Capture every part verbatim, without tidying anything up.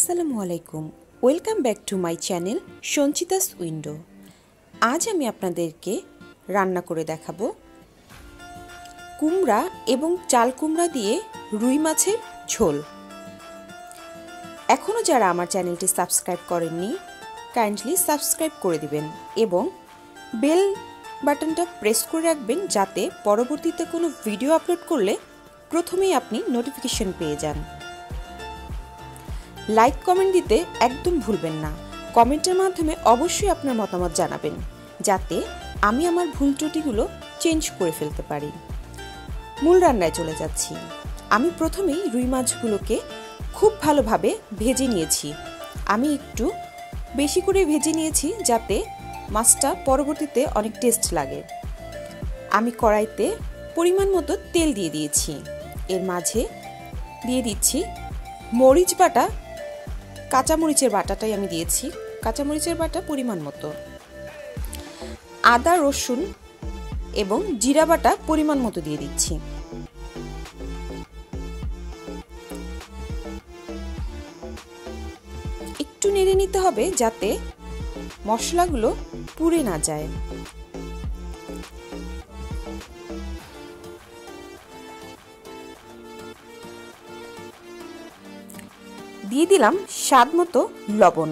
আসসালামু আলাইকুম, welcome back to my channel Sanchita's window. আজ আমি আপনাদেরকে রান্না করে দেখাবো কুমড়া এবং চাল কুমড়া দিয়ে রুই মাছের ঝোল। এখনও যারা আমার চ্যানেলটি সাবস্ক্রাইব করেননি কাইন্ডলি সাবস্ক্রাইব করে দিবেন এবং বেল বাটনটা প্রেস করে রাখবেন যাতে পরবর্তীতে কোনো ভিডিও আপলোড করলে প্রথমেই আপনি নোটিফিকেশন পেয়ে যান। লাইক কমেন্ট দিতে একদম ভুলবেন না। কমেন্টের মাধ্যমে অবশ্যই আপনার মতামত জানাবেন যাতে আমি আমার ভুল ত্রুটিগুলো চেঞ্জ করে ফেলতে পারি। মূল রান্নায় চলে যাচ্ছি। আমি প্রথমেই রুই মাছগুলোকে খুব ভালোভাবে ভেজে নিয়েছি। আমি একটু বেশি করে ভেজে নিয়েছি যাতে মাছটা পরবর্তীতে অনেক টেস্ট লাগে। আমি কড়াইতে পরিমাণ মতো তেল দিয়ে দিয়েছি। এর মাঝে দিয়ে দিচ্ছি মরিচ বাটা, কাঁচামরিচের বাটাটাই আমি দিয়েছি, কাঁচামরিচের বাটা পরিমাণ মতো, আদা রসুন এবং জিরা বাটা পরিমাণ মতো দিয়ে দিচ্ছি। একটু নেড়ে নিতে হবে যাতে মশলাগুলো পুড়ে না যায়। দিয়ে দিলাম স্বাদ মতো লবণ।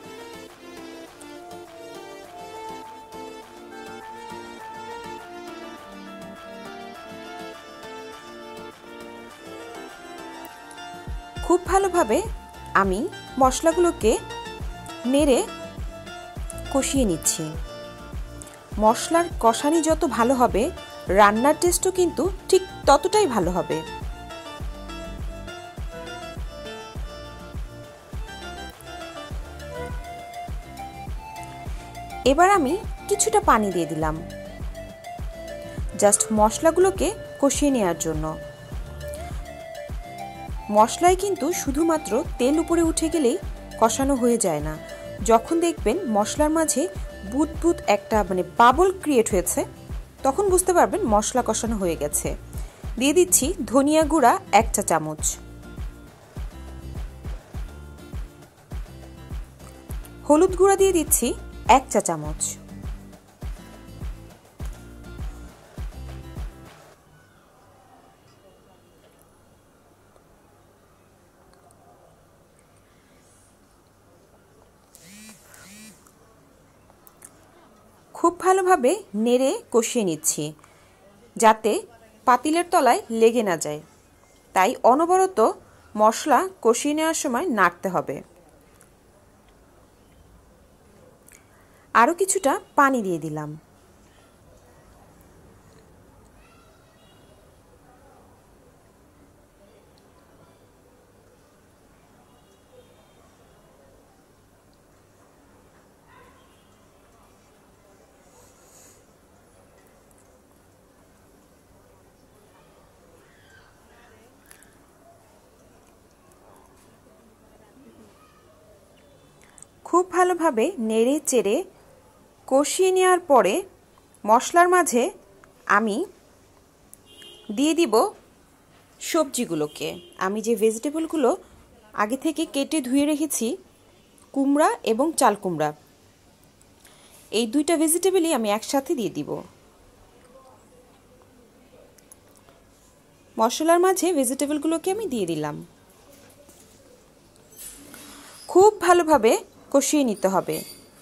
খুব ভালোভাবে আমি মশলাগুলোকে নেড়ে কষিয়ে নিচ্ছি। মশলার কষানি যত ভালো হবে রান্নার টেস্টও কিন্তু ঠিক ততটাই ভালো হবে। এবার আমি কিছুটা পানি দিয়ে দিলাম জাস্ট মশলাগুলোকে কষিয়ে নেওয়ার জন্য। মশলায় কিন্তু শুধুমাত্র তেল উপরে উঠে গেলেই কষানো হয়ে যায় না। যখন দেখবেন মশলার মাঝে বুদবুদ একটা মানে বাবল ক্রিয়েট হয়েছে তখন বুঝতে পারবেন মশলা কষানো হয়ে গেছে। দিয়ে দিচ্ছি ধনিয়া গুঁড়া এক চা চামচ, হলুদ গুঁড়া দিয়ে দিচ্ছি এক চা চামচ, খুব ভালোভাবে নেড়ে কষিয়ে নিচ্ছি যাতে পাতিলের তলায় লেগে না যায়। তাই অনবরত মশলা কষিয়ে নেওয়ার সময় নাড়তে হবে। আরও কিছুটা পানি দিয়ে দিলাম। খুব ভালোভাবে নেড়ে চেড়ে কষিয়ে নেওয়ার পরে মশলার মাঝে আমি দিয়ে দিব সবজিগুলোকে। আমি যে ভেজিটেবলগুলো আগে থেকে কেটে ধুয়ে রেখেছি, কুমড়া এবং চাল কুমড়া, এই দুইটা ভেজিটেবলই আমি একসাথে দিয়ে দিব। মশলার মাঝে ভেজিটেবলগুলোকে আমি দিয়ে দিলাম। খুব ভালোভাবে কষিয়ে নিতে হবে।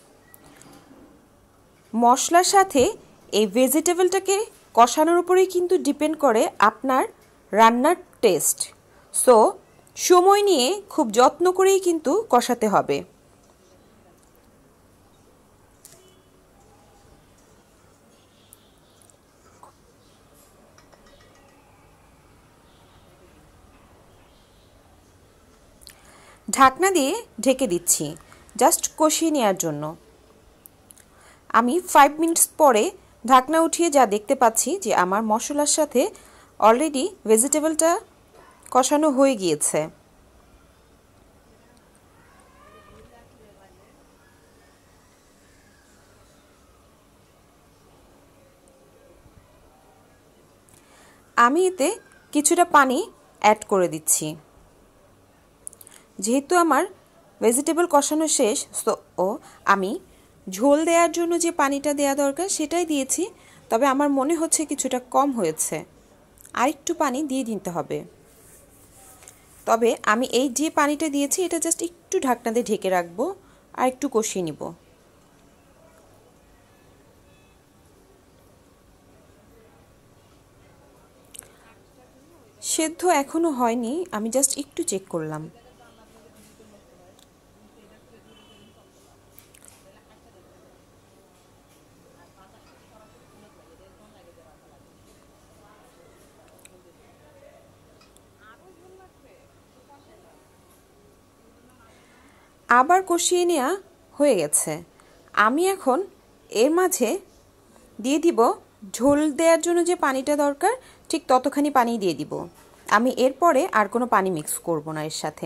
মশলার সাথে এই ভেজিটেবলটাকে কষানোর উপরেই কিন্তু ডিপেন্ড করে আপনার রান্নার টেস্ট। সো সময় নিয়ে খুব যত্ন করেই কিন্তু কষাতে হবে। ঢাকনা দিয়ে ঢেকে দিচ্ছি জাস্ট কষিয়ে নেওয়ার জন্য। আমি ফাইভ মিনিটস পরে ঢাকনা উঠিয়ে যা দেখতে পাচ্ছি যে আমার মশলার সাথে অলরেডি ভেজিটেবলটা কষানো হয়ে গিয়েছে। আমি এতে কিছুটা পানি অ্যাড করে দিচ্ছি। যেহেতু আমার ভেজিটেবল কষানো শেষ, তো ও আমি ঝোল দেওয়ার জন্য যে পানিটা দেওয়া দরকার সেটাই দিয়েছি, তবে আমার মনে হচ্ছে কিছুটা কম হয়েছে, আর একটু পানি দিয়ে দিতে হবে। তবে আমি এই যে পানিটা দিয়েছি এটা জাস্ট একটু ঢাকনা দিয়ে ঢেকে রাখবো আর একটু কষিয়ে নিব। সেদ্ধ এখনো হয়নি, আমি জাস্ট একটু চেক করলাম। আবার কষিয়ে নেওয়া হয়ে গেছে। আমি এখন এর মাঝে দিয়ে দিব ঝোল দেওয়ার জন্য যে পানিটা দরকার, ঠিক ততখানি পানি দিয়ে দিব। আমি এরপরে আর কোনো পানি মিক্স করব না এর সাথে।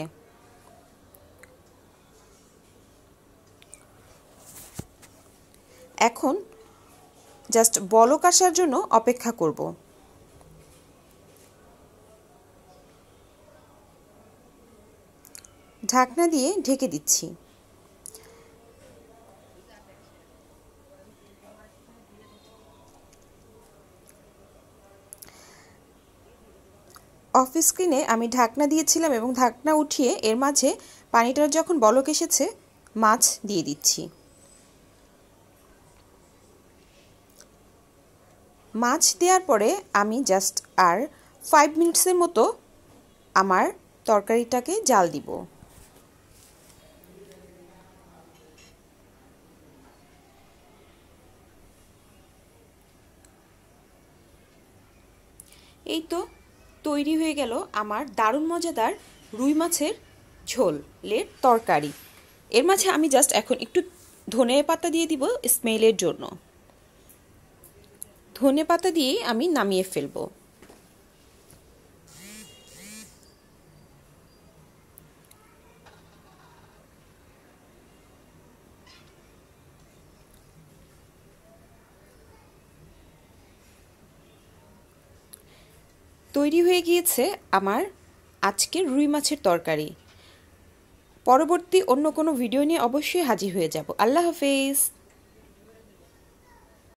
এখন জাস্ট বলক আসার জন্য অপেক্ষা করব। ঢাকনা দিয়ে ঢেকে দিচ্ছি। অফ স্ক্রিনে আমি ঢাকনা দিয়েছিলাম এবং ঢাকনা উঠিয়ে এর মাঝে পানিটার যখন বলক এসেছে মাছ দিয়ে দিচ্ছি। মাছ দেওয়ার পরে আমি জাস্ট আর ফাইভ মিনিটসের মতো আমার তরকারিটাকে জাল দিব। এই তো তৈরি হয়ে গেল আমার দারুণ মজাদার রুই মাছের ঝোলের তরকারি। এর মাঝে আমি জাস্ট এখন একটু ধনে পাতা দিয়ে দিব স্মেলের জন্য। ধনে পাতা দিয়ে আমি নামিয়ে ফেলবো। তৈরি হয়ে গিয়েছে আমার আজকের রুই মাছের তরকারি। পরবর্তী অন্য কোনো ভিডিও নিয়ে অবশ্যই হাজির হয়ে যাব। আল্লাহ হাফেজ।